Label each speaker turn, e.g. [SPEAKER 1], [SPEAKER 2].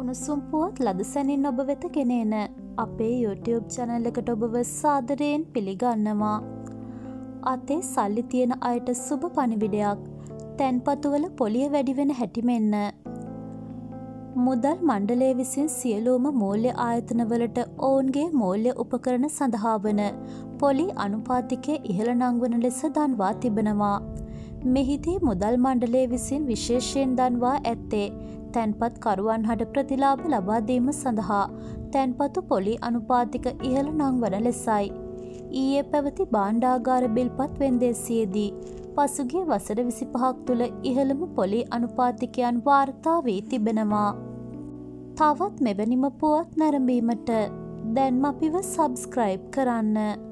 [SPEAKER 1] උණුසුම් පුවත් ලද සැනින් ඔබ වෙත ගෙනෙන අපේ YouTube channel එකට ඔබව සාදරයෙන් පිළිගන්නවා. අතේ සල්ලි තියෙන අයට සුබ පණිවිඩයක්. තැන්පතුවල පොලිය වැඩි වෙන හැටි මෙන්න. මුදල් මණ්ඩලය විසින් සියලුම මූල්‍ය ආයතනවලට ඔවුන්ගේ මූල්‍ය උපකරණ සඳහා වන පොලි අනුපාතිකය ඉහළ නංවන ලෙස දන්වා තිබෙනවා. මෙහිදී මුදල් මණ්ඩලය විසින් විශේෂයෙන් දන්වා ඇත්තේ තැන්පත් කරුවන් හට ප්‍රතිලාභ ලබා දීම සඳහා තැන්පතු පොලි අනුපාතික ඉහළ නංවන ලෙසයි. ඊයේ පැවති භාණ්ඩාගාර බිල්පත් වෙන්දේසියේදී පසුගිය වසර 25ක් තුළ ඉහළම පොලි අනුපාතිකයන් වාර්තා වී තිබෙනවා. තවත් මෙවැනිම පුවත් නැරඹීමට දැන්ම අපිව සබ්ස්ක්‍රයිබ් කරන්න.